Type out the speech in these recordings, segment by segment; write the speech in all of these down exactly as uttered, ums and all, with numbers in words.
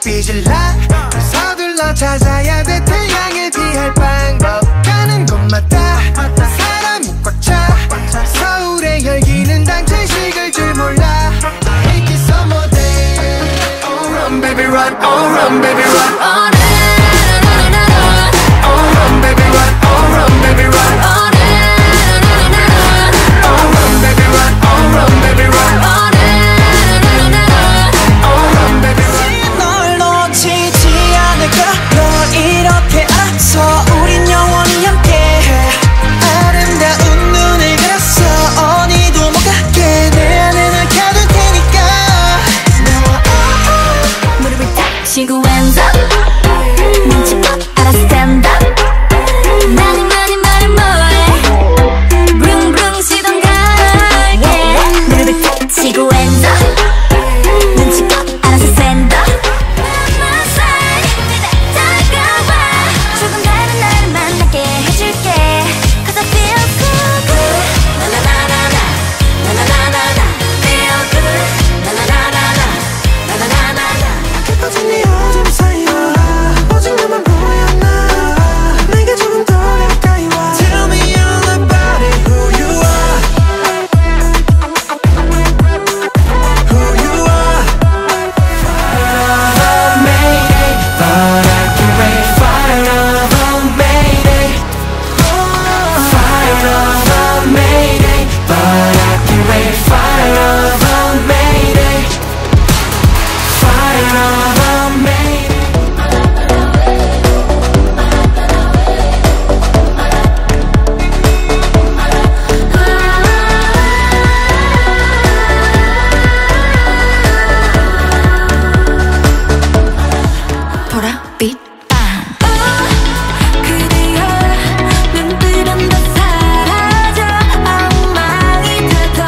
삐질라 서둘러 찾아야 돼 태양을 피할 방법 가는 곳마다 사람이 꽉 차 서울의 열기는 당최 식을 줄 몰라 Make it some more day Oh run baby run Oh run baby run Oh run baby run Oh run baby run Oh run baby run Oh run baby run Oh run baby run 널 놓치지 않을까 널 이렇게 안아서 우린 영원히 함께해 아름다운 눈을 그렸어 어디도 못 가게 내 안에 널 가둘 테니까 너와 무릎을 딱 치고 hands up 눈치 껏 알아 stand up 나는 많이 말은 뭐해 브릉브릉 시동 갈게 무릎을 딱 치고 hands up 눈치 껏 알아서 stand up My side 다가와 조금 다른 나를 만나게 해줄게 Cause I feel so good 나나나나나 나나나나나 Feel good 나나나나나 나나나나나 깊어진 네 어둠 사이로 오직 너만 보였나 내게 조금 더 가까이 와 Tell me all about it who you are Who you are Fire of a mayday But I can wait Fire of a mayday Fire of a mayday 보라빛 그대여 눈뜨면 다 사라져 엉망이 돼도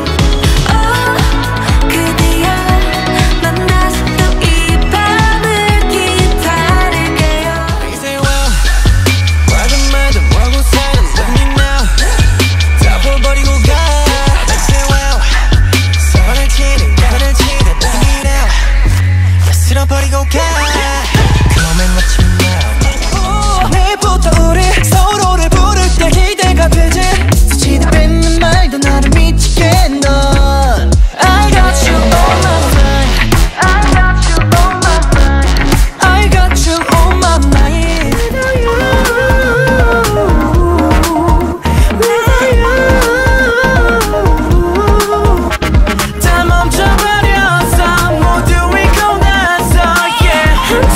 그대여 난 다시 또 이 밤을 기다릴게요 They say well 뭐든 말든 뭐고 살든 let me know 다 버리고 가 They say well 서로를 치든 가만을 치든 let me know 다 쓸어버리고 가 Come and watch me now 내일부터 우리 서로를 부를 때 기대가 되지 수치도 뱉는 말도 나를 미치게 넌 I got you on my mind I got you on my mind I got you on my mind Without you Without you 다 멈춰버렸어 모두 잊고 나서 yeah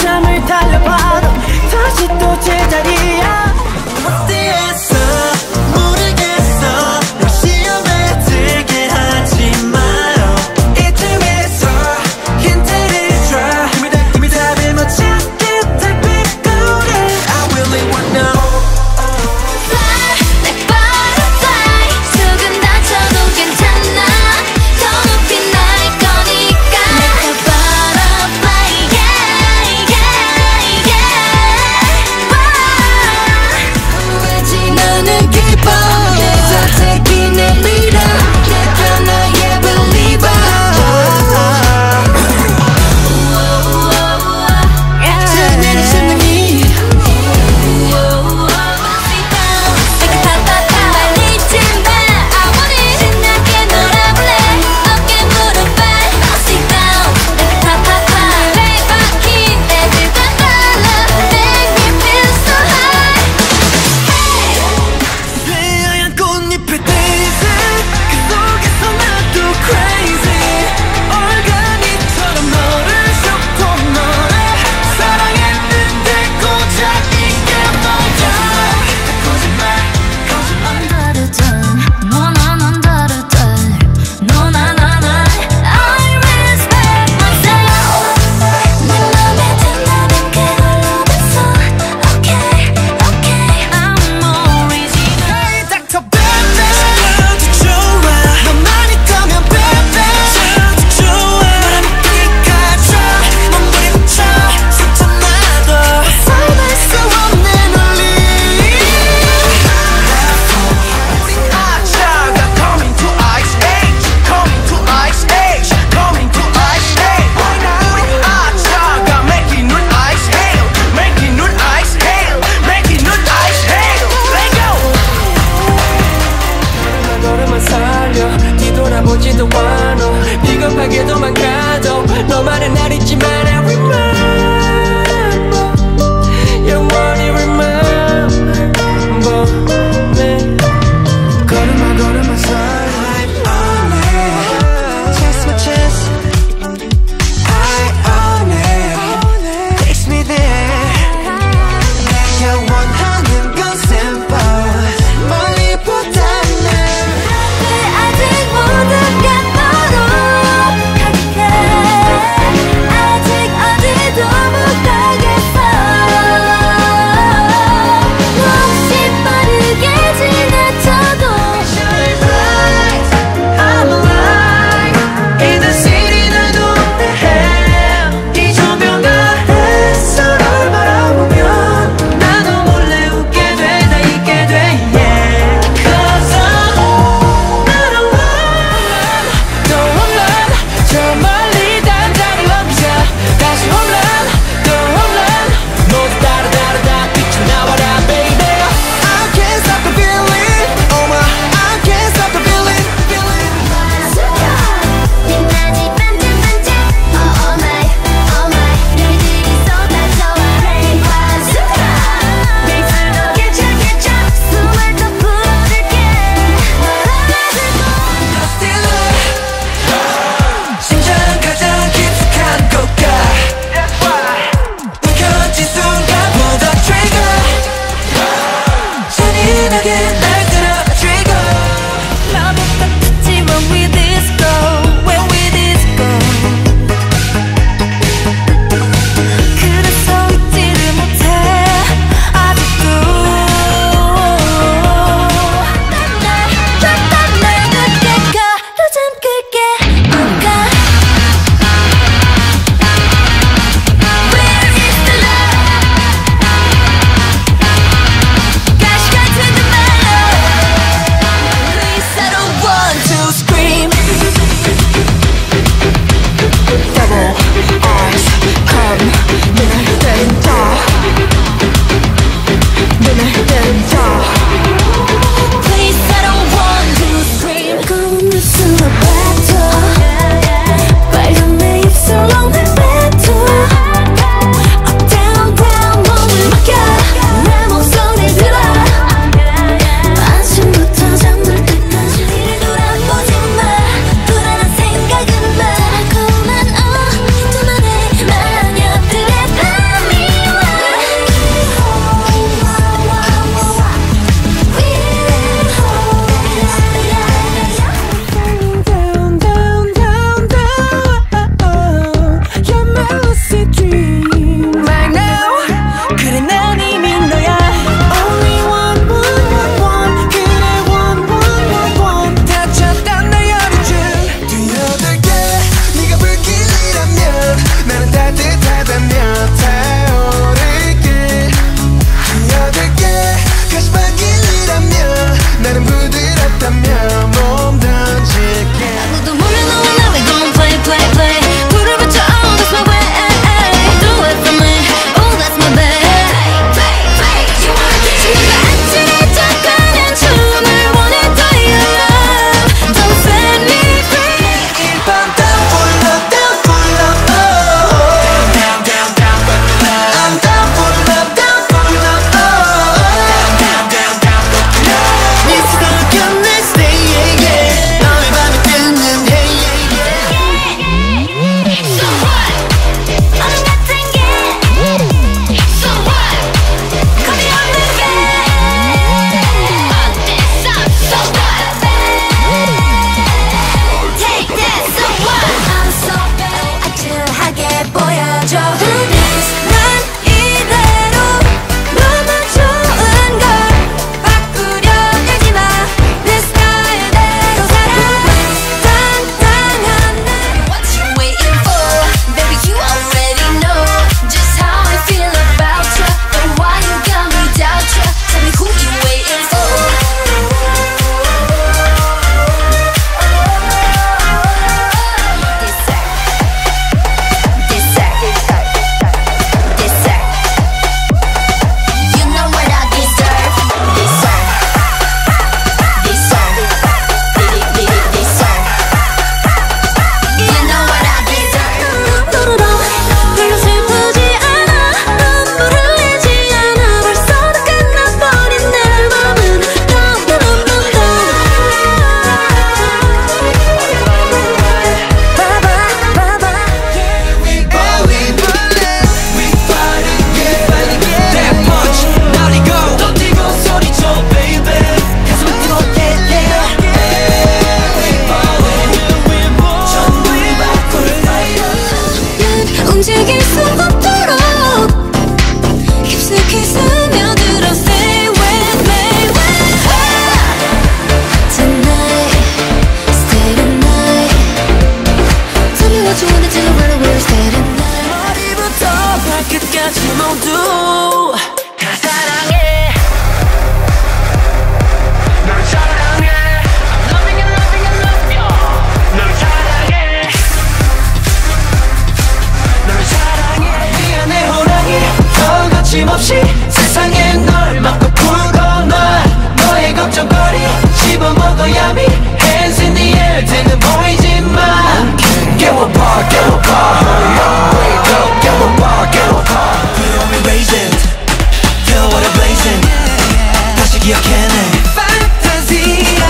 거침없이 세상에 널 막고 풀어놔. 너의 걱정거리 씹어먹어야미. Hands in the air 등은 보이지만 깨워봐 깨워봐 Hurry up wake up 깨워봐 깨워봐. Put on me raisins Feel what I'm blazing 다시 기억해내 판타지야.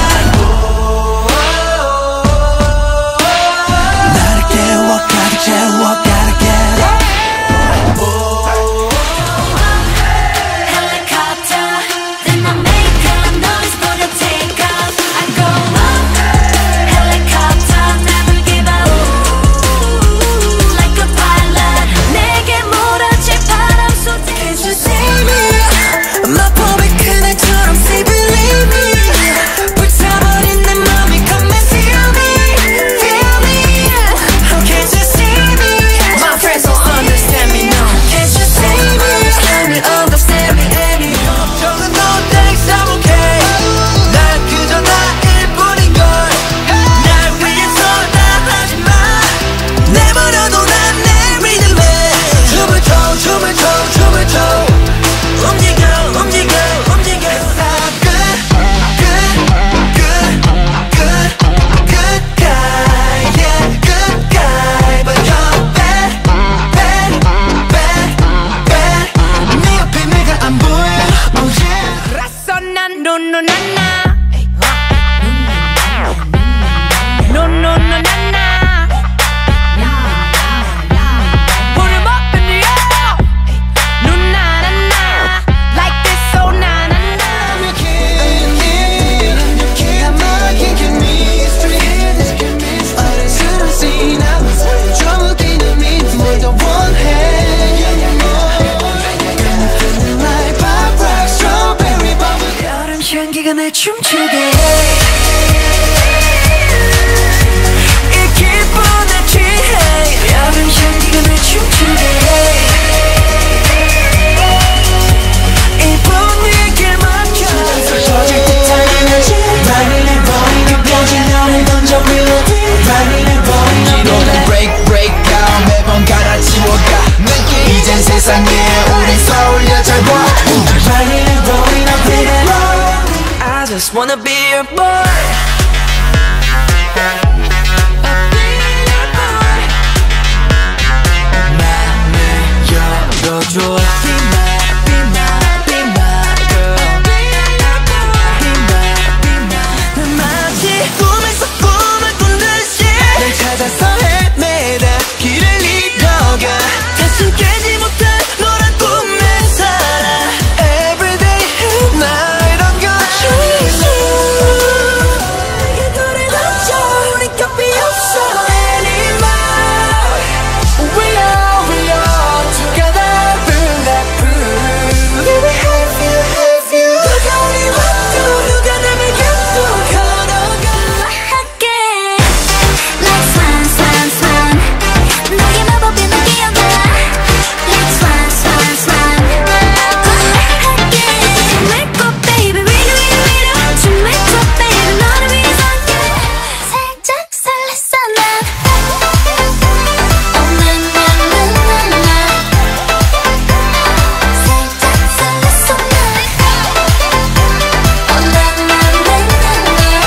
나를 깨워 가득 채워 gotta get up. 향기가 날 춤추게 해. 이 기분에 취해. 여름 향기가 날 춤추게 해. 이 분위기를 맞춰 젖을 듯한 에너지. 라인을 버리는 펴진 너를 던져 멜로디. 라인을 버리는 너를 break break down 매번 갈아치워가 느끼. 이젠 세상에 우린 서울여 잘 봐. 라인을 버리는 비례 I just wanna be your boy. 맘을 열어줘. Be my, be my, be my girl. Be my, be my. 난 마치 꿈에서 꿈을 꾼 듯이 널 찾아서 헤매다 길을 잃어가. 다시 깨지 못한 너란 꿈에 살아. Everyday and night I'm gonna choose you. 이 노래 던져 우린 겹이 없어 anymore. We are, we are together bulletproof. Baby have you, have you. 누가 우리 와도 누가 남을 곁도 걸어가. 함께 Like swan, swan, swan. 너의 마법이 날 기억나. Like swan, swan, swan. 함께 make up baby 위로 위로 위로 춤 make up baby 너를 위해서 함께 살짝 설렜어 난. Oh na na na na na. 살짝 설렜어 난. Oh na na na na na.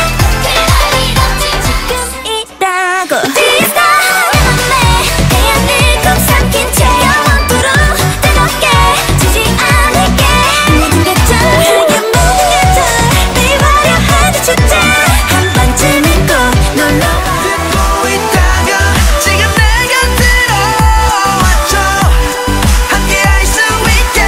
지금이라고 This time 내 맘에 태양을 꼭 삼킨 채 영원토록 뜨겁게 지지 않을게. 모든 게 다 모든 게 다 내 화려한 축제 한 번쯤은 꼭 놀러와. 듣고 있다가 지금 내가 들어왔죠. 함께 할 수 있게.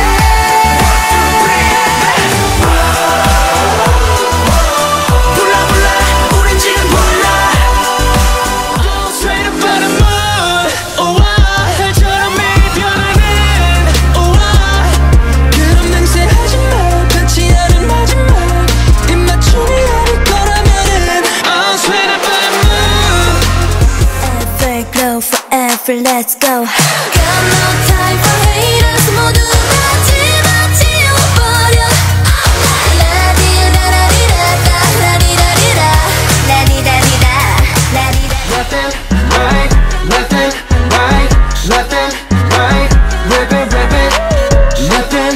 불러 불러 우린 지금 불러. Straight up on the moon. Oh, 달처럼 매일 변하는. Oh, 그런 맹세하지 마. 닿지 않은 마지막 입맞춤이 아닐 거라면은. Oh, straight up on the moon. Ever grow forever let's go. Got no time for haters 모두 마지막 지워버려. 라디라라리라라 라디라리라 라디라리라 라디라. Left and right, left and right, left and right, rip it, rip it, left and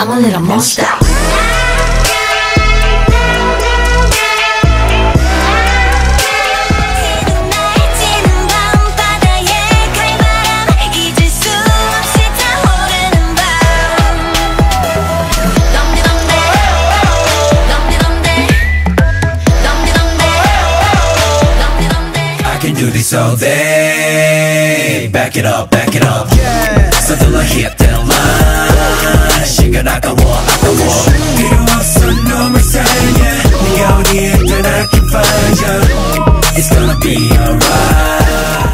I'm a little monster. Do this all day. Back it up, back it up. Yeah. 서둘러 hit that line. 시간 아까워, 아까워. 필요 없어, 놈을 사랑해. 네가 어디에 있든 I can find you. It's gonna be alright.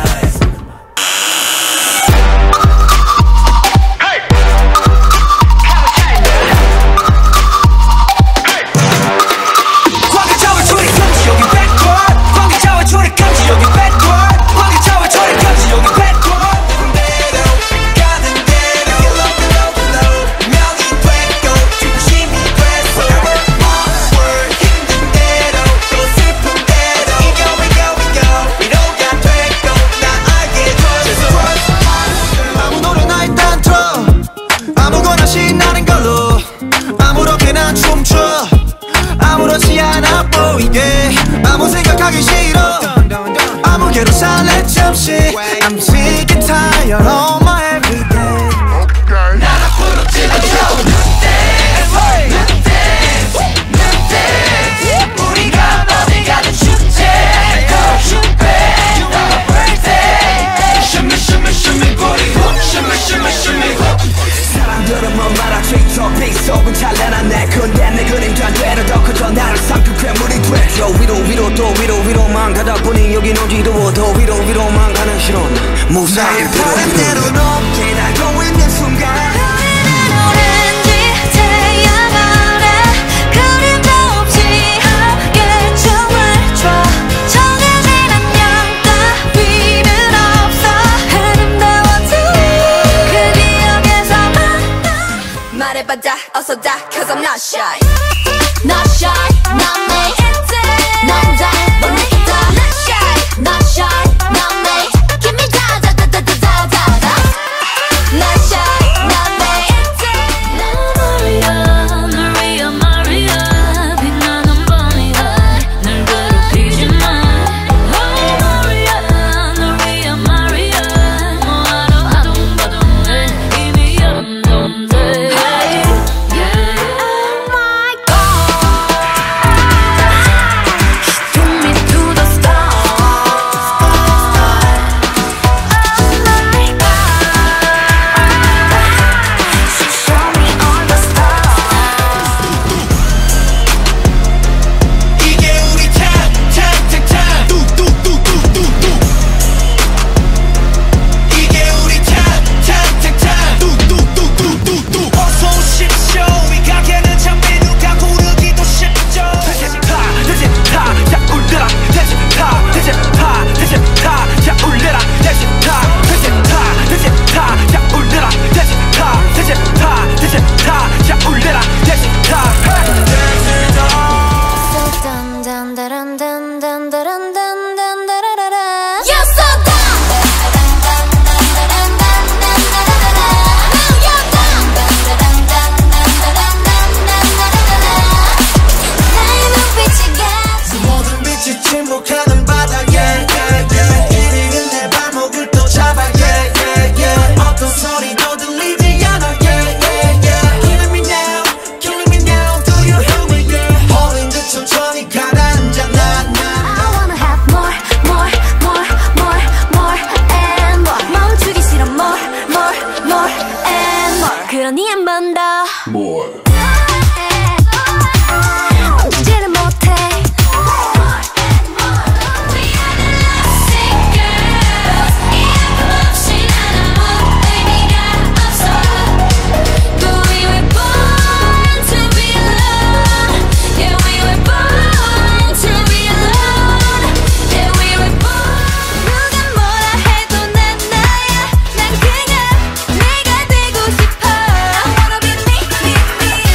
신나는 걸로 아무렇게나 춤춰 아무렇지 않아 보이게 아무 생각하기 싫어 아무개로 살래 잠시 I'm sick and tired of my everyday 난 앞으로 찔러줘 Dance, dance, dance 우리가 어디 가든 축제 축배 너의 birthday Shimmy, shimmy, shimmy booty Shimmy, shimmy, shimmy 사람들은 뭐 말아 트위터 빅속은 찬란한 내 근데 내 그림도 안 되는 더 커져 나를 삼킨 괴물이 돼 저 위로 위로 또 위로 위로만 가다 보니 여긴 어디로 더 위로 위로만 가는 실온 무사히 바람 대로 높게 날고 있는 순간 말해봐자 어서 다 Cause I'm not shy Not shy, not me 난 다 보내겠다 Not shy, not shy, not me Give me da da da da da da da da Not shy, not me 난 Maria, Maria, Maria 빛나는 밤이야 날 괴롭히지 마 Oh Maria, Maria, Maria 뭐하러 아둥바둥해 이미 연동돼 침묵하는 바다 yeah, yeah, yeah. 이리는 내 발목을 또 잡아 yeah, yeah, yeah. 어떤 소리도 들리지 않아 yeah, yeah, yeah. Killing me now, killing me now Do you hear me yeah 홀린 듯 천천히 가라앉아 나, 나, 나. I wanna have more, more, more, more, more and more 멈추기 싫어 more, more, more and more 그러니 한 번 더 More 멈추지를 못해 I wanna be me, me, me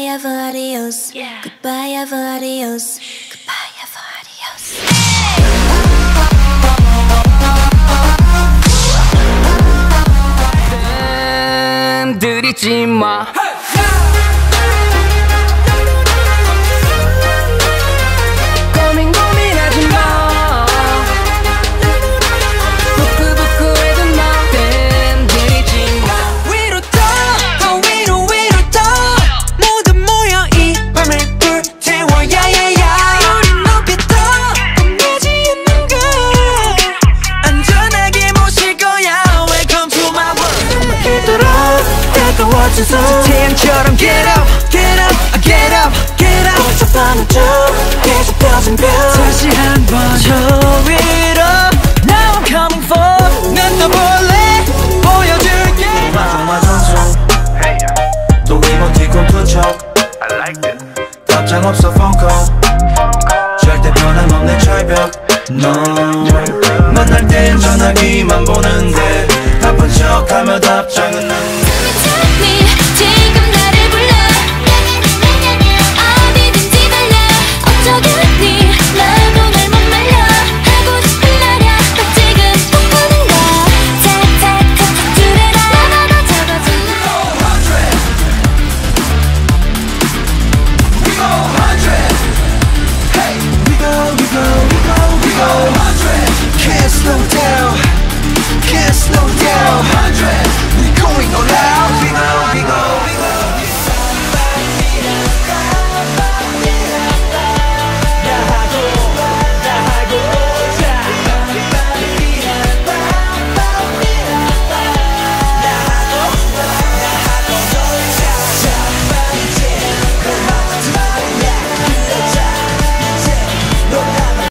Goodbye ever adios. Goodbye ever adios. Goodbye ever adios. 들이지 마. 고민 고민하지 마. 부끄부끄해도 너 들이지 마. 위로 떠 위로 위로 떠 모두 모여 이 밤을 불태워 야야야 우린 높이 떠 겁내지 않는 걸 안전하게 모실 거야. Welcome to my world. 그대로 가까워진 손 태양처럼 get up get up get up get up 복잡한 저 계속 펴진 별 다시 한번 저 위로 Now I'm coming for 난 너 보여